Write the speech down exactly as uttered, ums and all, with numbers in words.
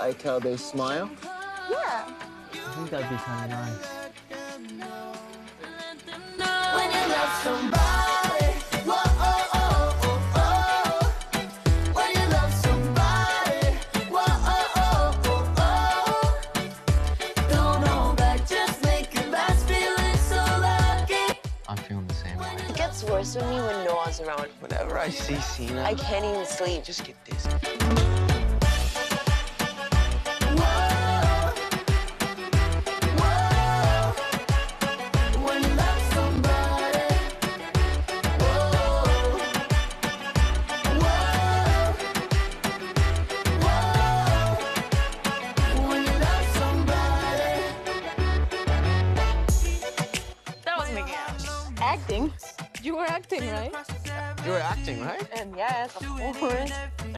like how they smile? Yeah. I think that'd be kind of nice. When you love somebody, whoa, oh, oh, oh, oh. When you love somebody, whoa, oh, oh, oh, oh. Don't hold back, just make it last, feeling so lucky. I'm feeling the same way. It gets worse with me when Noah's around. Whenever I see Sina, I can't even sleep. just get dizzy. Acting. You were acting, right? You were acting, right? And yes, of course.